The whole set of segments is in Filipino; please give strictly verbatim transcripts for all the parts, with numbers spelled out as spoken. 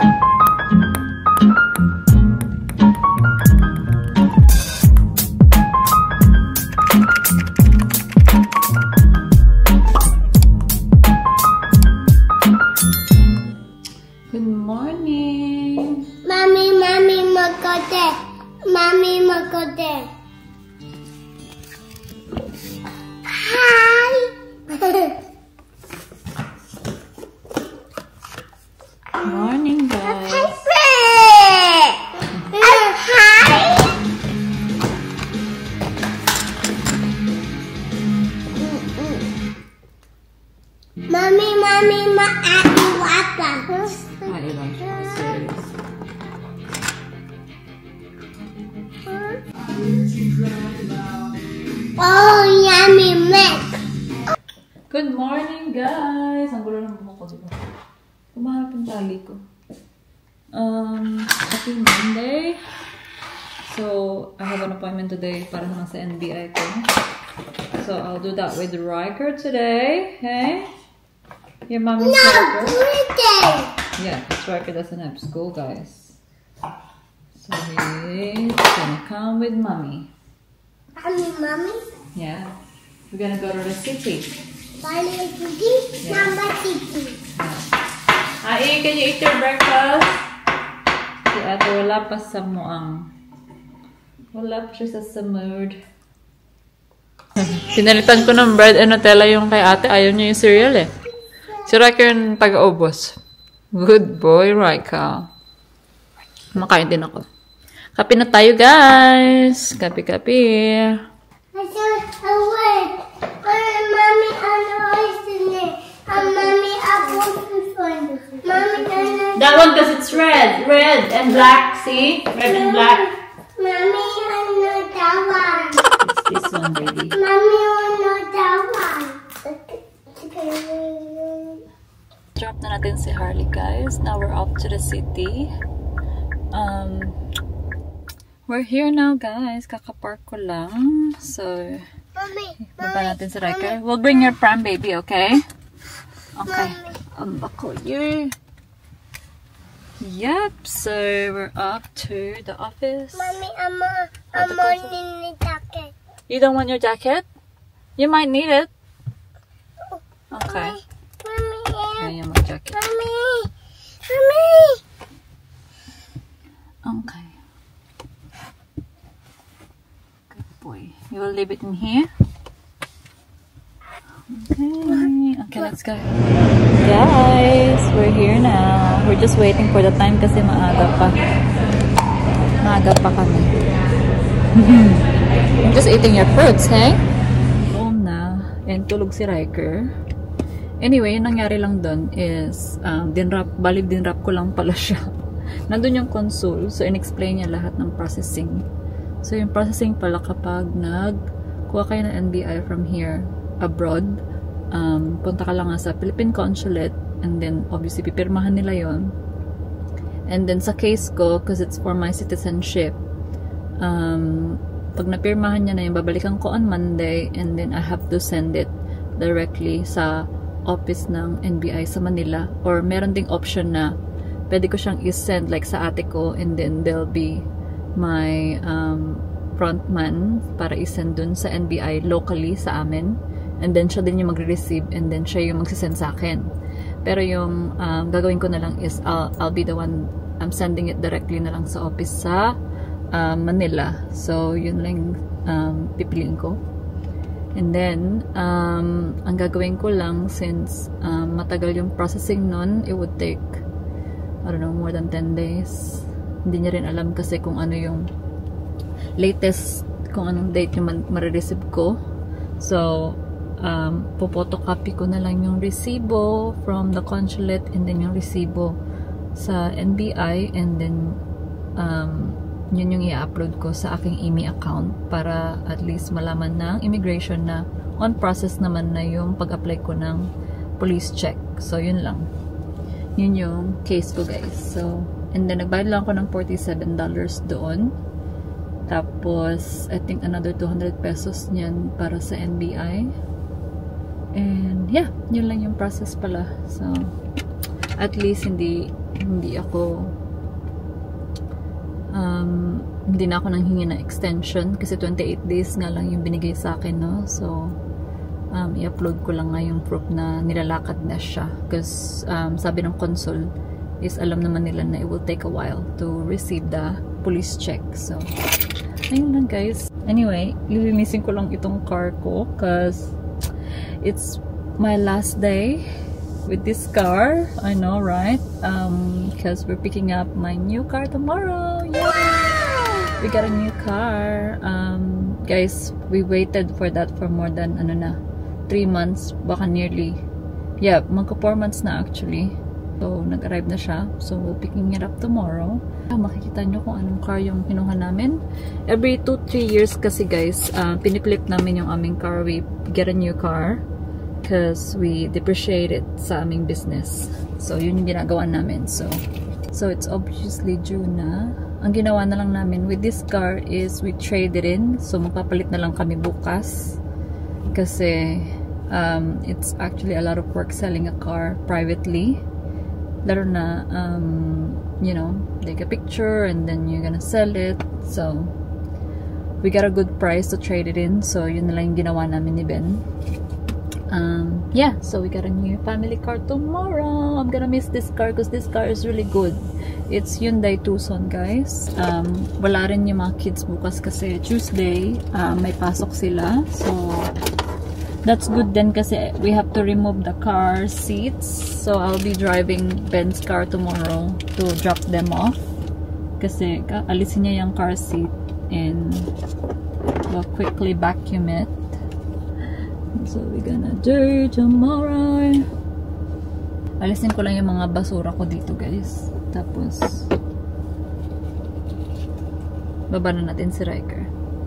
Good morning. Mommy, mommy, makote. Mommy, makote. Hi. Morning, guys. Hi. Mommy, mommy, ma ati wata. Ay, ilang siya. Serious. Oh, yummy milk. Good morning, guys. Ang gulo ng buhok ko, diba? Kumaharap yung tali ko. Um, happy Monday. So, I have an appointment today para naman sa N B I ko. So, I'll do that with Riker today. Okay? Your mommy's No, Riker. today. Yeah, because Riker doesn't have school, guys. So, he's gonna come with mommy. Mommy, mommy. Yeah. We're gonna go to the city. Bali city, Yeah. number city. Ai, can you eat your breakfast? Si ate, wala pa sa muang. Wala pa siya sa mood. Pinalitan ko ng bread and Nutella yung kay ate. Ayaw niya yung cereal eh. Si Riker yung taga-ubos. Good boy, Riker. Makain din ako. Kape na tayo, guys. Kape-kape. I said a word. And mommy, I know it's in it. And mommy, I put this one. Mommy, I know. That one because it's red. Red and black. See? Red and black. Mommy, I know that one. It's this one, baby. Mommy, I know that one. Drop na natin si Harley, guys. Now we're off to the city. Um, we're here now, guys. Kakapark ko lang. So, Mommy, baba natin si Riker. We'll bring your pram, baby, okay? Okay. Ang bako yun. Yep. So, we're off to the office. Mommy, I'm a, I'm on in the jacket. You don't want your jacket? You might need it. Okay. Mommy, yeah. Ayan yung jacket. Mommy, mommy. Okay. Good boy. You will leave it in here? Okay. Okay, let's go. Guys, we're here now. We're just waiting for the time kasi maaga pa. Maaga pa kami. I'm just eating your fruits, hey? Home na. And tulog si Riker. Anyway, yung nangyari lang doon is um, dinrap, balik dinrap ko lang pala siya. Nandun yung console, so in-explain niya lahat ng processing. So yung processing pala kapag nagkuha kayo ng N B I from here, abroad, um, punta ka lang nga sa Philippine Consulate, and then obviously pipirmahan nila yon. And then sa case ko, because it's for my citizenship, um, pag napirmahan niya na yun, babalikan ko on Monday, and then I have to send it directly sa office ng N B I sa Manila, or meron ding option na pwede ko siyang i-send like sa ate ko, and then there'll be my um, frontman para i-send dun sa N B I locally sa amin, and then siya din yung magre-receive, and then siya yung magsisend sa akin. Pero yung um, gagawin ko na lang is I'll, I'll be the one I'm sending it directly na lang sa office sa uh, Manila. So yun lang um, pipiliin ko. And then, um, ang gagawin ko lang, since um, matagal yung processing nun, it would take, I don't know, more than ten days. Hindi niya rin alam kasi kung ano yung latest, kung anong date yung marireceive ko. So, um, pupotocopy ko na lang yung resibo from the consulate, and then yung resibo sa N B I, and then, um, yun yung i-upload ko sa aking I M E I account para at least malaman ng immigration na on process naman na yung pag-apply ko ng police check. So, yun lang. Yun yung case ko, guys. So, and then, nagbayad lang ako ng forty-seven dollars doon. Tapos, I think another two hundred pesos niyan para sa N B I. And, yeah, yun lang yung process pala. So, at least, hindi hindi ako um, hindi na ako nanghingi ng extension kasi twenty-eight days nga lang yung binigay sa akin, no? So um, i-upload ko lang nga yung proof na nilalakad na siya because um, sabi ng consul is alam naman nila na it will take a while to receive the police check. So ayun lang guys. Anyway, lilinisin ko lang itong car ko because it's my last day with this car. I know, right? Um, because we're picking up my new car tomorrow. Yeah! We got a new car. Um, guys, we waited for that for more than ano na, three months, baka nearly. Yeah, magka four months na actually. So, nag-arrive na siya. So, we're picking it up tomorrow. Makikita nyo kung anong car yung kinuha namin. Every two to three years kasi guys, uh, piniflip namin yung aming car. We get a new car because we depreciate it sa aming business. So, yun yung ginagawa namin. So, so it's obviously due na. Ang ginawa na lang namin with this car is we trade it in. So, magpapalit na lang kami bukas. Kasi, um, it's actually a lot of work selling a car privately. Laro na, um, you know, take a picture and then you're gonna sell it. So, we got a good price to trade it in. So, yun na lang yung ginawa namin ni Ben. Um, yeah, so we got a new family car tomorrow. I'm gonna miss this car because this car is really good. It's Hyundai Tucson, guys. Um, wala rin yung mga kids bukas kasi Tuesday, um, may pasok sila. So, that's good then kasi we have to remove the car seats. So, I'll be driving Ben's car tomorrow to drop them off. Kasi alisin niya yung car seat and we'll quickly vacuum it. So, we're gonna do tomorrow. Alisin ko lang yung mga basura ko dito, guys. Tapos, baba na natin si Riker.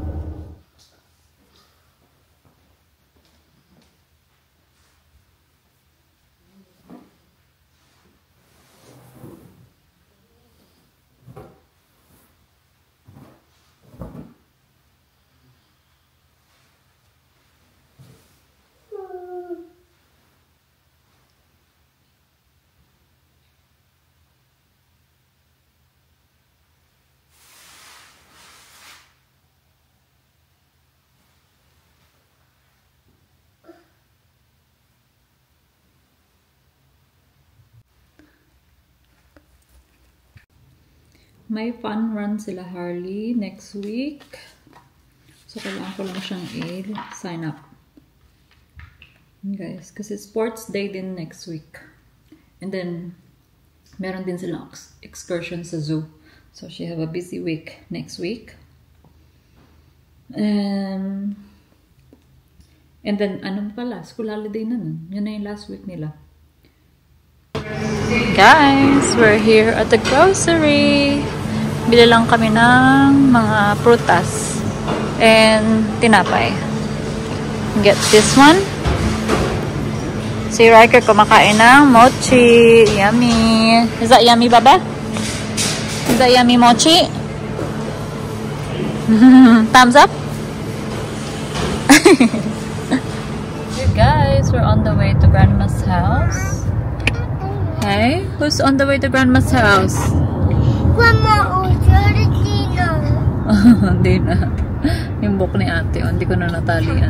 May fun run sila Harley next week. So, kailangan ko lang siyang i-sign up. Guys, kasi sports day din next week. And then, meron din silang excursion sa zoo. So, she have a busy week next week. Um, and then, ano pala? School holiday na nun. Yun na yung last week nila. Guys, we're here at the grocery. Bili lang kami ng mga prutas and tinapay. Get this one. Si Riker kumakain ng mochi. Yummy. Is that yummy, Baba? Is that yummy mochi? Thumbs up? You guys, we're on the way to Grandma's house. Hey, who's on the way to Grandma's house? Grandma or Georgina. Hindi na. Yung book ni ate, oh, hindi ko na natalian.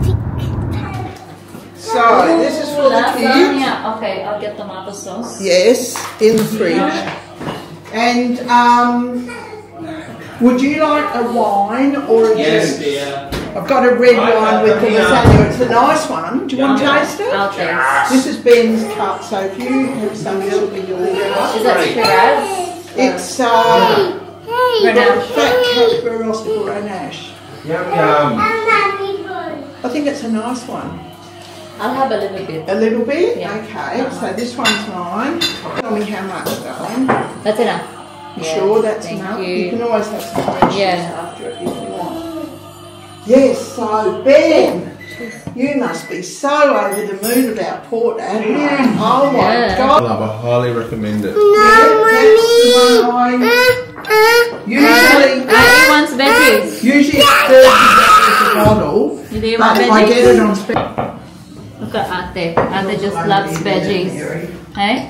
So, this is for the kids. Yeah, okay, I'll get tomato sauce. Yes, in the fridge. And, um, would you like a wine or a Yes, juice? dear. I've got a red wine with the lasagna. It's a nice one. Do you want to taste it? I'll taste. This is Ben's cup, so if you have some milk in your Is water. that Shiraz? It's, uh, Hey, Grenache. fat Cadbury Grenache. Yum yum. I think it's a nice one. I'll have a little bit. A little bit? Yeah. Okay, so this one's mine. Tell me how much, darling. That's enough. You Yeah, sure that's thank enough? you. You can always have some fresh Yeah. juice after it if you want. Yes, so Ben, you must be so over the moon about Port Adelaide. Oh my Yeah. God. Love, I highly recommend it. Yeah, that's mine. Usually, He wants veggies. usually it's thirty dollars a bottle, Do you but want if I get veggies? it on special. Look at ate. Ate just loves veggies. Hey?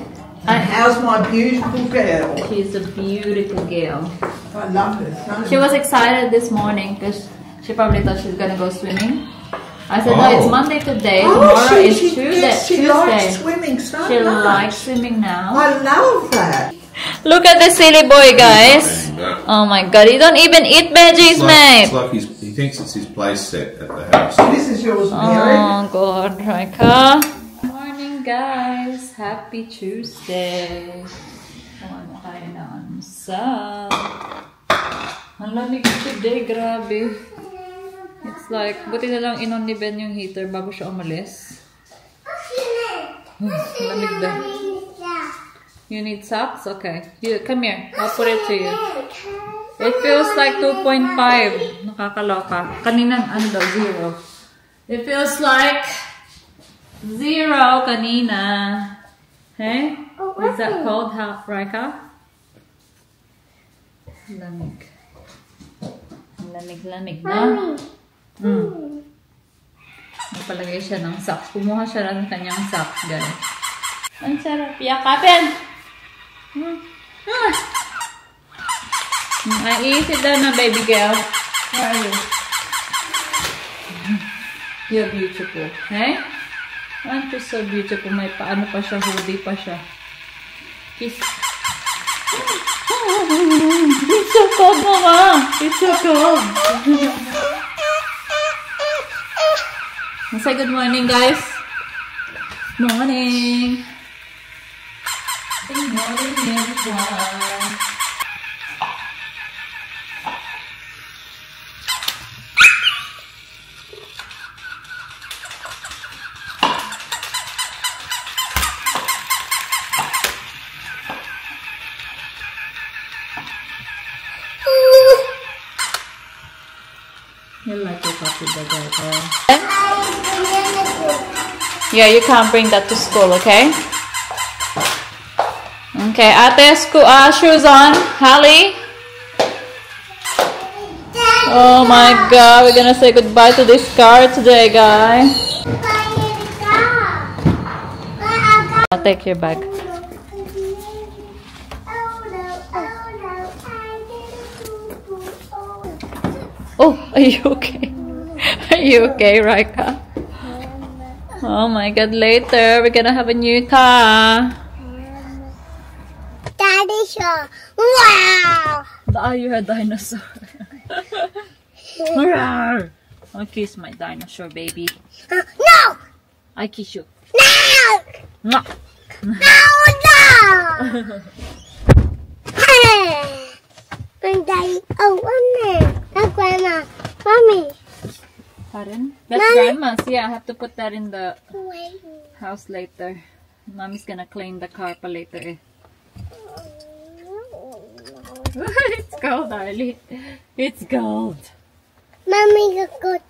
I, How's my beautiful girl? she's a beautiful girl. I love her. So She was excited this morning because she probably thought she's gonna go swimming. I said, no, Oh. it's Monday today. Oh, Tomorrow she, is she, Tuesday. yes, she Tuesday. likes swimming so She much. likes swimming now. I love that. Look at this silly boy, guys. Oh my god, he don't even eat veggies, It's like, mate. it's like he's, he thinks it's his place set at the house. This is yours, Mary. Oh god, Rika. Morning, guys. Happy Tuesday. Ano kayo na sa? Ang lamig today, grabe. It's like, buti na lang inon ni Ben yung heater bago siya umalis. Oh, lamig ba? You need socks? Okay. You, come here. I'll put it to you. It feels like two point five. Nakakaloka. Kaninang ano daw, zero. It feels like zero kanina. Hey? Is that cold, ha, Rika? Lamig. Lamig, lamig, no? Mm. Napalagay siya ng socks. Kumuha siya ng kanyang socks, guys. Ang sarap. Yakapin! Hmm. Ah. Ay, easy daw na, baby girl. Where are you? You're beautiful. Hey? Aren't you so beautiful? May paano pa siya, hoodie pa siya. Kiss. It's so cold, Mama. It's so cold. Say good morning, guys. Morning. Good morning, everyone. You like your coffee better, okay? Yeah, you can't bring that to school, okay? Okay, ate, school, uh, shoes on. Hallie? Oh my god, we're gonna say goodbye to this car today, guys. I'll take your bag. Oh, are you okay? Are you okay, Rika? Oh my god, later we're gonna have a new car. Daddy show. Wow. Ah, you're a dinosaur. Rawr. I'll kiss my dinosaur, baby. No. I kiss you. No. Mwah. No. No. Hey. I'm dying. Oh, mommy. Oh, grandma. Mommy. Pardon? That's Mommy. grandma's. Yeah, I have to put that in the Wait. house later. Mommy's gonna clean the car pa later eh. It's cold, Arlie. It's cold. Mommy, look good.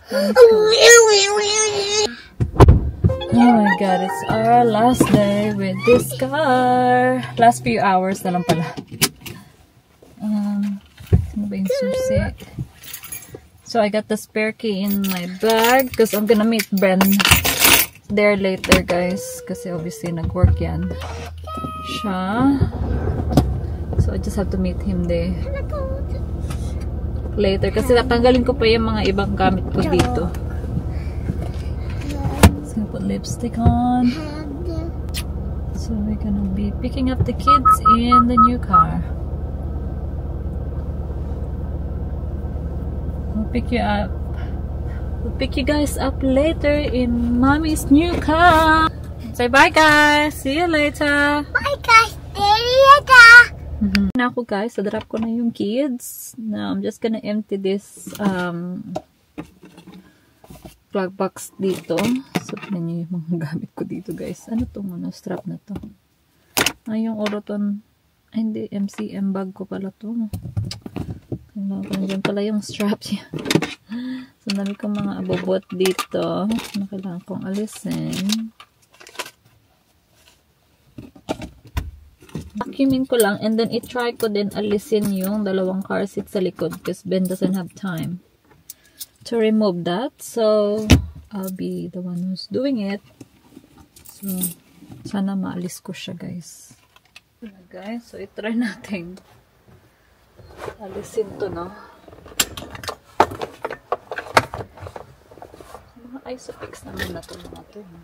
Oh my god, it's our last day with this car. Last few hours na lang pala. Um, ano ba yung susi? So I got the spare key in my bag because I'm gonna meet Ben there later, guys. Kasi obviously nag-work yan siya. So I just have to meet him there later. Kasi tatanggalin ko pa yung mga ibang gamit ko dito. So I'm gonna put lipstick on. So we're gonna be picking up the kids in the new car. We'll pick you up. We'll pick you guys up later in Mommy's new car. Say bye, guys. See you later. Bye, guys. Later. Mm-hmm. Na ako, guys. Sa-drop ko na yung kids. Now, I'm just gonna empty this um, plug box dito. So, tignan nyo yung mga gamit ko dito, guys. Ano tong ano, strap na to? Ah, yung Oroton. Ay, hindi. M C M bag ko pala to. Nandiyan pala yung strap niya. So, dami kong mga abobot dito na kailangan kong alisin. Vacuumin ko lang and then i-try ko din alisin yung dalawang car seat sa likod because Ben doesn't have time to remove that. So, I'll be the one who's doing it. So, Sana maalis ko siya, guys. Ito na, guys. So, itry natin. Alisin to, no? Mga Isofix naman na to, mga to. No?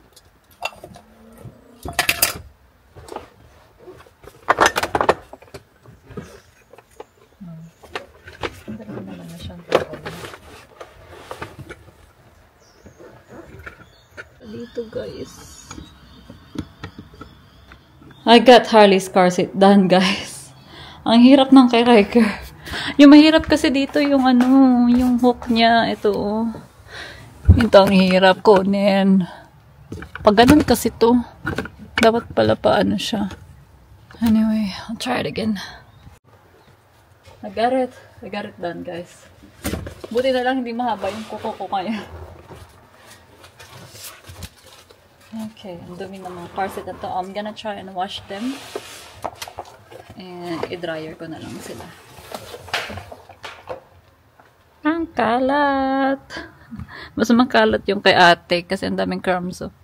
Dito, guys. I got Harley's car seat done, guys. Ang hirap ng kay Riker. Yung mahirap kasi dito yung ano, yung hook niya. Ito, oh. Ito ang hirap ko, nen. Pag ganun kasi to, dapat pala paano siya. Anyway, I'll try it again. I got it. I got it done, guys. Buti na lang hindi mahaba yung kuko ko kaya. Okay, ang dumi ng mga car seat na to. I'm gonna try and wash them. And i-dryer ko na lang sila. Ang kalat! Mas makalat yung kay ate kasi ang daming crumbs, oh.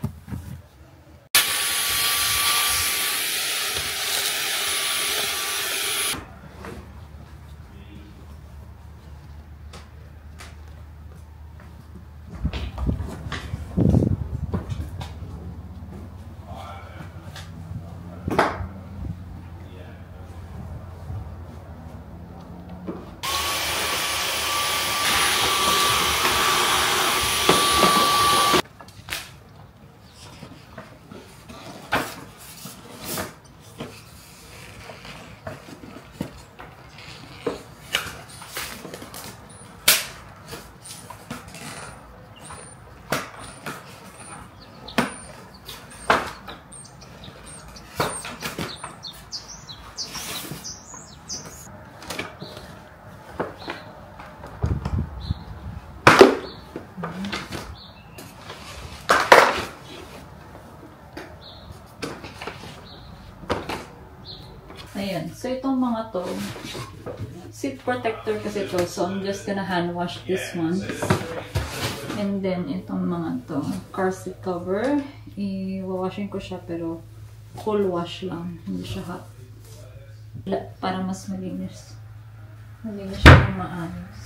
Ayan. So, itong mga to, seat protector kasi to. So, I'm just gonna hand wash this one. And then, itong mga to, car seat cover. I-washing ko siya pero cool wash lang. Hindi siya hot. Para mas malinis. Malinis siya ng maayos.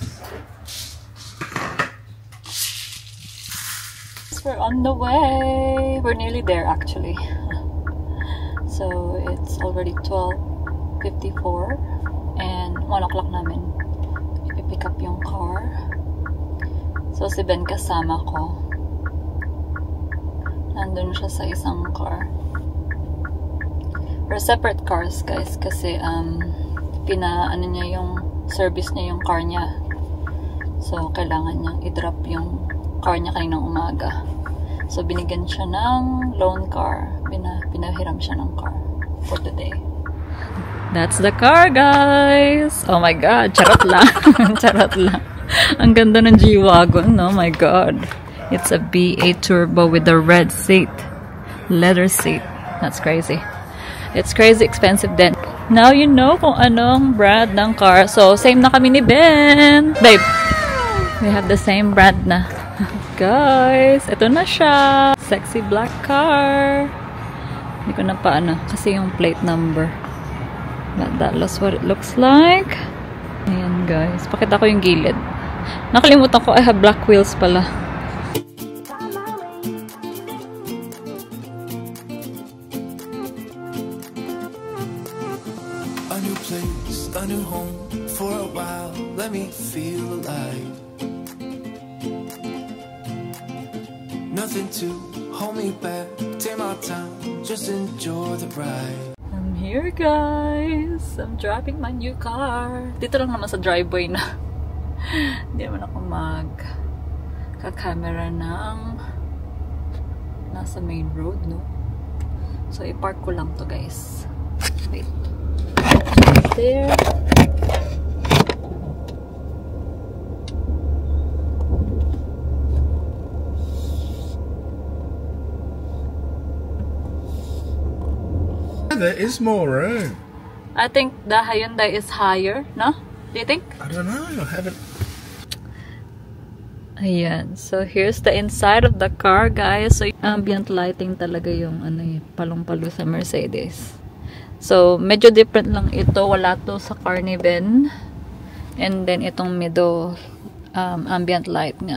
We're on the way. We're nearly there actually. So, it's already twelve fifty-four and one o'clock namin ipipick up yung car. So si Ben kasama ko, nandun siya sa isang car. We're separate cars, guys, kasi um pina ano niya yung service niya yung car niya, so kailangan niyang i-drop yung car niya kaninang umaga. So binigyan siya ng loan car, Pina, pinahiram siya ng car for the day. That's the car, guys! Oh my god, charot lang. Charot lang. Ang ganda ng G-Wagon, oh my god. It's a B eight turbo with a red seat. Leather seat. That's crazy. It's crazy expensive then. Now you know kung anong brand ng car. So, same na kami ni Ben. Babe, we have the same brand na. Guys, ito na siya. Sexy black car. Hindi ko na paano kasi yung plate number. But that is what it looks like. Ayan, guys. Pakita ko yung gilid. Nakalimutan ko, I have black wheels pala. A new place, a new home. For a while, let me feel alive. Nothing to hold me back. Take my time, just enjoy the ride. I'm here, guys. I'm driving my new car. Dito lang naman sa driveway na. Hindi naman ako mag ka-camera ng nasa main road, no? So, i-park ko lang to, guys. Wait. There. There is more room. I think the Hyundai is higher, no? Do you think? I don't know. I haven't. I Ayan. So, here's the inside of the car, guys. So, ambient lighting talaga yung ano, eh, palong-palo sa Mercedes. So, medyo different lang ito. Wala to sa car ni Ben. And then, itong middle um, ambient light nga.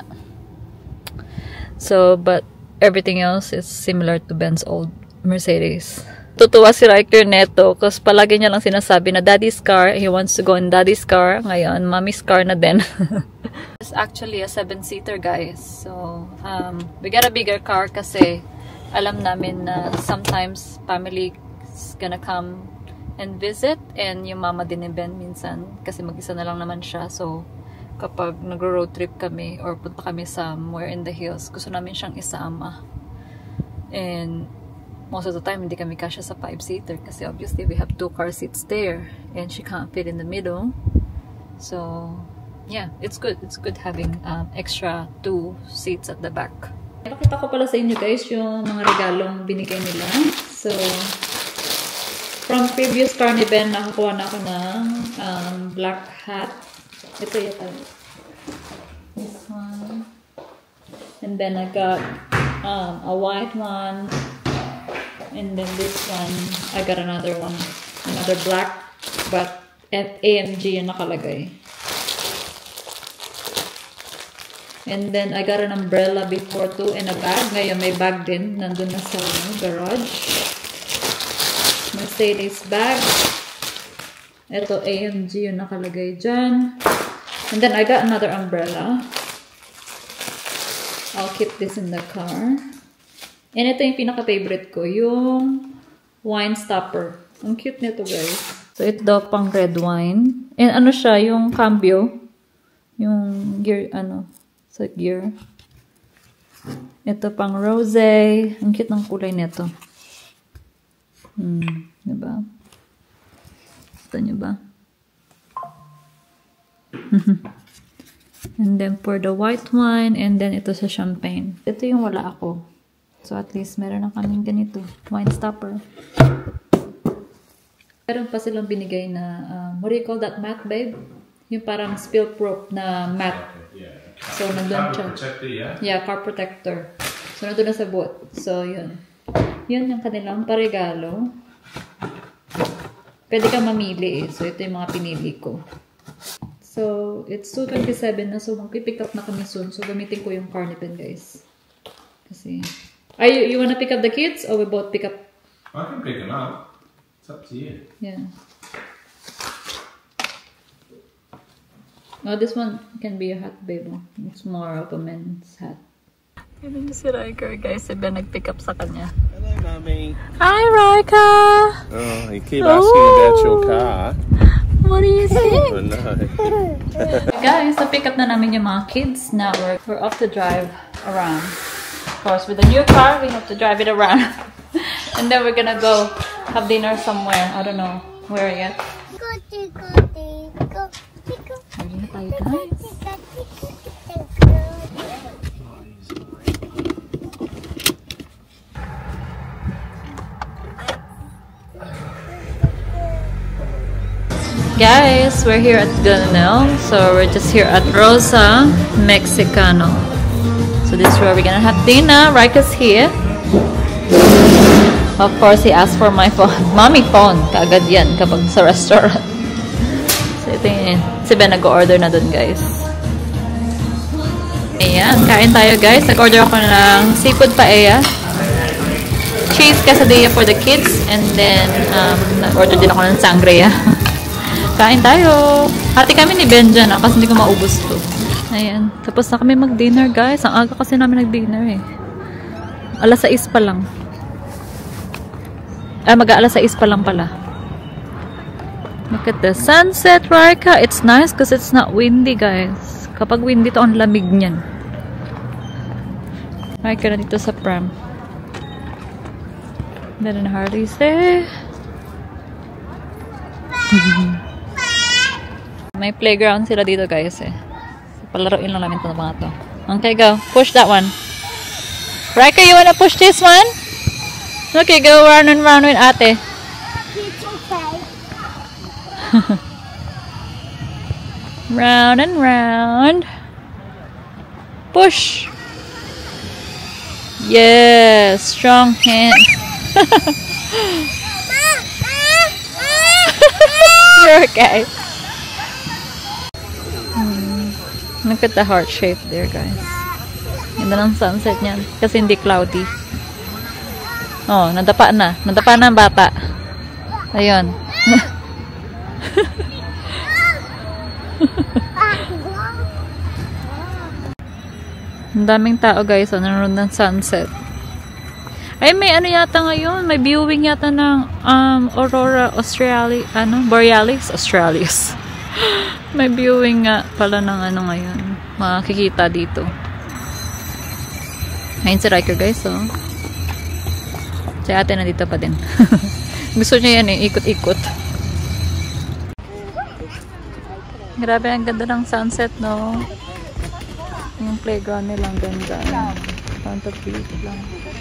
So, but everything else is similar to Ben's old Mercedes. Tutuwa si Riker neto kasi palagi niya lang sinasabi na daddy's car, he wants to go in daddy's car. Ngayon, mommy's car na din. It's actually a seven-seater, guys. So, um, we got a bigger car kasi alam namin na sometimes family is gonna come and visit, and yung mama din ni Ben minsan kasi mag-isa na lang naman siya. So, kapag nagro-road trip kami or punta kami somewhere in the hills, gusto namin siyang isama. And most of the time, hindi kami kasya sa five-seater kasi obviously we have two car seats there and she can't fit in the middle. So, yeah, it's good. It's good having um, extra two seats at the back. Nakita ko pala sa inyo guys yung mga regalong binigay nila. So, from previous car ni Ben, nakakuha na ako ng um, black hat. Ito yata. This one. And then I got um, a white one. And then this one, I got another one. Another black, but A M G yung nakalagay. And then I got an umbrella before too and a bag. Ngayon may bag din. Nandun na sa garage. Mercedes bag. Ito A M G yung nakalagay dyan. And then I got another umbrella. I'll keep this in the car. And ito yung pinaka-favorite ko, yung wine stopper. Ang cute nito, guys. So, ito daw pang red wine. And ano siya, yung cambio. Yung gear, ano, sa gear. Ito pang rosé. Ang cute ng kulay nito. Hmm, diba? Gusto nyo ba? And then, for the white wine, and then ito sa champagne. Ito yung wala ako. So, at least, meron na kaming ganito. Wine stopper. Meron pa silang binigay na, um, what do you call that mat, babe? Yung parang spill-proof na mat. So, nandun siya. Car protector, yeah? Yeah, car protector. So, nandun na sa boat. So, yun. Yun yung kanilang paregalo. Pwede ka mamili eh. So, ito yung mga pinili ko. So, it's two twenty-seven na. So, mag-pick up na kami soon. So, gamitin ko yung car ni Ben, guys. Kasi... Are you, you want to pick up the kids or we both pick up? I can pick them up. It's up to you. Yeah. Oh, this one can be a hat, babe. It's more of a men's hat. Yun si Riker, guys. Si Ben nag-pick up sa kanya. Hello, Mommy. Hi, Riker! Oh, you keep asking oh. about your car. What do you think? Oh, no. Guys, na-pick up na namin yung mga kids. Now we're, we're off to drive around. Of course, with a new car, we have to drive it around. And then we're gonna go have dinner somewhere. I don't know where yet. Guys, we're here at Gunel. So we're just here at Rosa Mexicano. So this is where we're gonna have dinner. Riker's here. Of course, he asked for my phone. Mommy phone. Kaagad yan kapag sa restaurant. So ito yun. Si Ben nag-order na dun, guys. Ayan. Kain tayo, guys. Nag-order ako ng seafood paella. Cheese quesadilla for the kids. And then, um, nag-order din ako ng sangria. Kain tayo. Hati kami ni Ben dyan, ah, kasi hindi ko maubos to. Ayan. Tapos na kami mag-dinner, guys. Ang aga kasi namin nag-dinner, eh. alas sais pa lang. Ay, mag-aalas sais pa lang pala. Look at the sunset, Rika. It's nice because it's not windy, guys. Kapag windy to, ang lamig niyan. Rika na dito sa pram. Ben and Harley's there. May playground sila dito, guys, eh. Palaruin lang namin ito ng mga to. Okay, go. Push that one. Riker, you wanna push this one? Okay, go round and round with ate. Round and round. Push! Yes! Strong hand! You're okay. Hmm. Look at the heart shape there, guys. Ganda ng sunset niyan. Kasi hindi cloudy. Oh, nadapa na. Nadapa na ang bata. Ayun. Ang daming tao, guys. Oh, nanonood ng sunset. Ay, may ano yata ngayon. May viewing yata ng um, Aurora Australis. Ano? Borealis? Australis. May viewing nga pala ng ano ngayon. Makikita dito. Ngayon si Riker, guys. Oh. Si ate nandito pa din. Gusto niya yan eh. Ikot-ikot. Grabe, ang ganda ng sunset, no? Yung playground nilang ganda. Fantastic lang.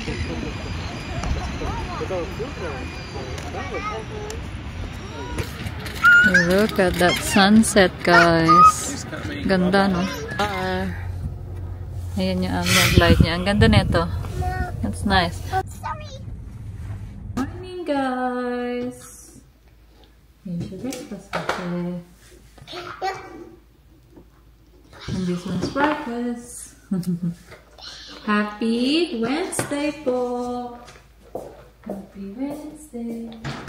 Look at that sunset, guys. Ganda, no? Uh, ayan yung ambient light niya. Ang ganda nito. That's nice. Morning, guys. Here's your breakfast, okay? And this one's breakfast. Happy Wednesday po. Happy Wednesday.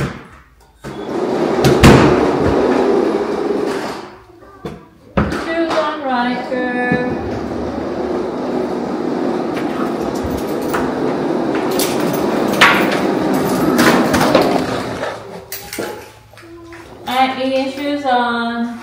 Shoes on, Riker. Alright, Ian, shoes on.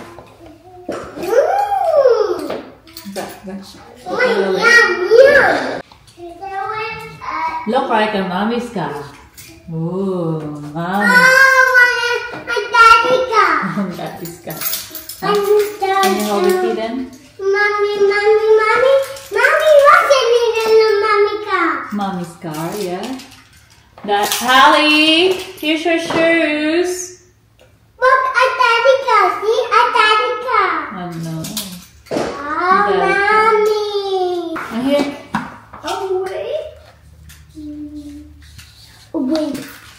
Look like a mommy's car. Ooh, mommy. Oh, my daddy car. Daddy's car. I'm Can you hold it see then? Mommy, mommy, mommy. Mommy, what's in the mommy car? Mommy's car, yeah. That Hallie, here's your shoes. Look, a daddy car. See, a daddy car. Oh no. Oh, mommy. And here. Oh, wait. Oh, wait.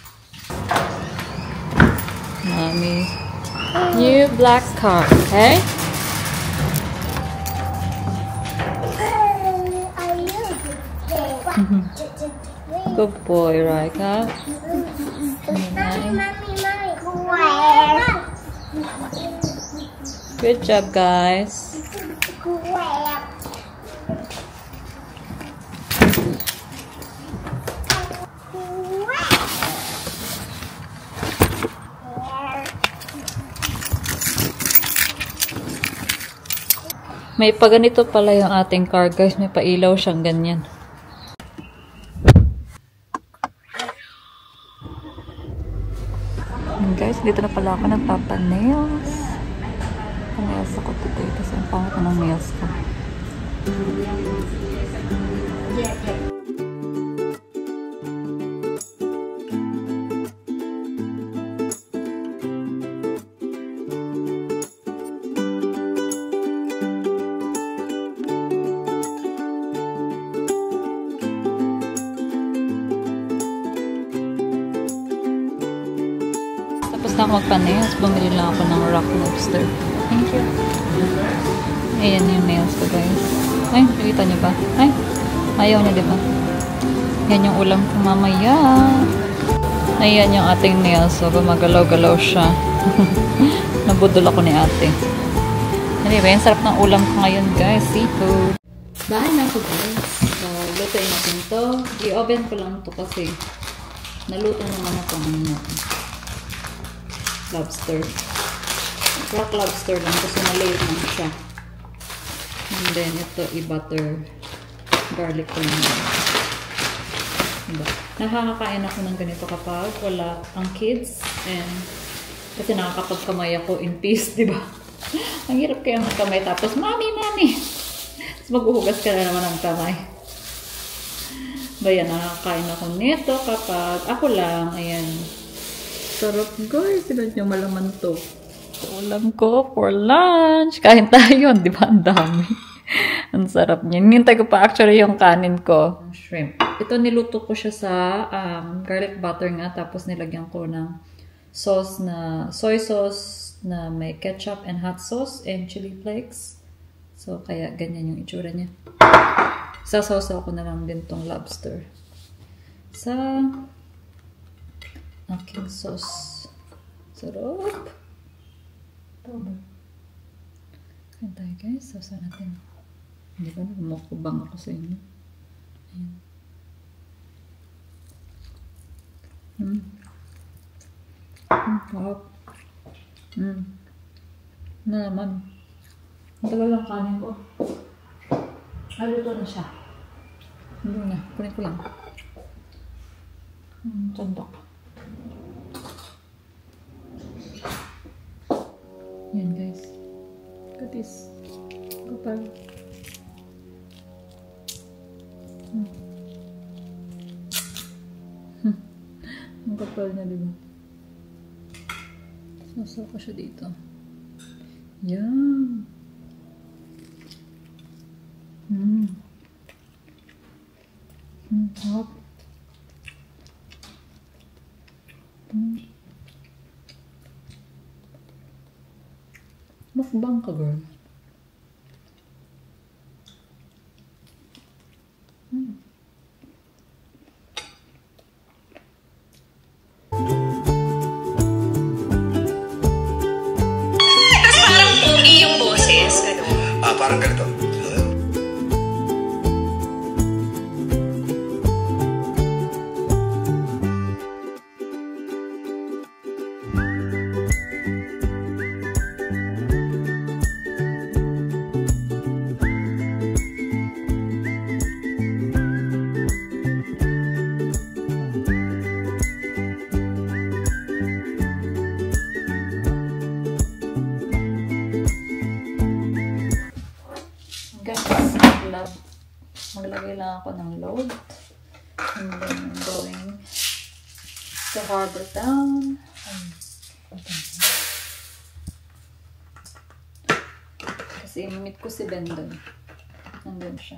Mommy. New black car, okay? Good boy, Rika. Mommy, mommy, mommy. Good job, guys. May pa ganito pala yung ating car, guys. May pailaw siyang ganyan. And guys, dito na pala ako nagpapa-nails. Pa-nails ako today. Kasi ang pangat na ng nails ko. Tapos na ako magpa-nails, bumili lang ako ng rock lobster. Thank you. Ayan yung nails ko, guys. Ay, nakita niyo ba? Ay, ayaw niya, diba? Yan yung ulam ko mamaya. Ayan yung ating nails. So, gumagalaw-galaw siya. Nabudol ako ni ate. Anyway, ang sarap ng ulam ko ngayon, guys. Seafood. Bahay na ako, guys. So, lutuin natin to. I-oven ko lang to kasi naluto naman ako ng lobster. Rock lobster lang kasi maliit lang siya. And then, ito i-butter garlic ko lang. Diba? Nakakakain ako ng ganito kapag wala ang kids. And kasi nakakapagkamay ako in peace, diba? Ang hirap kaya ng kamay. Tapos, mami, mami! Tapos maghuhugas ka na naman ng kamay. Bayan, nakakain ako nito kapag ako lang. Ayan. Sarap, guys. Tignan nyo, malaman to. Ulam ko for lunch. Kain tayo, di ba? Ang dami. Ang sarap niya. Nintay ko pa actually yung kanin ko. Shrimp. Ito niluto ko siya sa um, garlic butter nga. Tapos nilagyan ko ng sauce na, soy sauce na may ketchup and hot sauce and chili flakes. So, kaya ganyan yung itsura niya. Sasawsaw ko na lang din tong lobster sa aking sauce. Sarap. Tama. Kain tayo guys. Sausaw natin. Hindi ba nagmukubang ako sa inyo? Ayan. Hmm. Hmm. Sarap. Hmm. Na naman. Ang tagal lang kanin ko. Ay, luto na siya. Hindi na. Kunin ko lang. Hmm, sandok. Yan guys. Look at this. Kapal. Hmm. Hmm. Ang kapal niya, diba? Sasaw ko siya dito. Yan. Hmm. Hmm, hop. Hmm. Mukbang ka, girl. Hmm. Tapos parang pogi yung boses, ano? Ah, parang ganito. Maglagay lang ako ng load. And then I'm going to Harbor Town. Kasi meet ko si Ben doon. Nandun siya.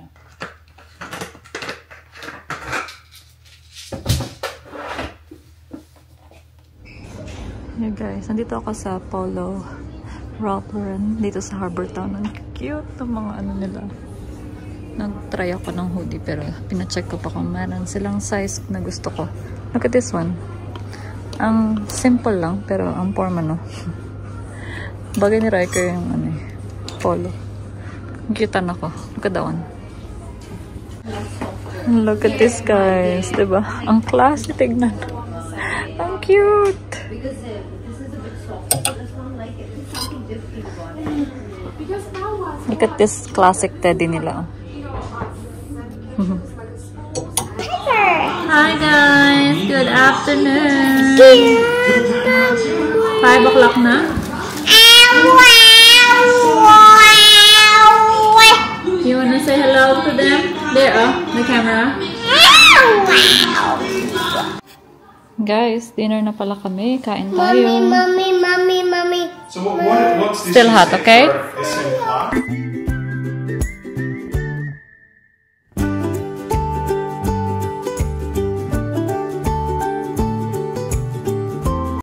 Hey guys, nandito ako sa Polo Ralph Lauren dito sa Harbor Town. Ang cute ng mga ano nila. Nag-try ako ng hoodie pero pina-check ko pa kung meron silang size na gusto ko. Look at this one. Ang simple lang pero ang forma no. Bagay ni Riker yung ano eh, polo. Kitan ako. Look at that one. Look at this guys. Diba? Ang classy tignan. Ang cute. Look at this classic teddy nila. Hi guys! Good afternoon! five o'clock na? You wanna say hello to them? There, oh, the camera. Guys, dinner na pala kami. Kain tayo. Mommy, mommy, mommy, mommy. So what, what, what's this? Still hot, okay? It's in hot.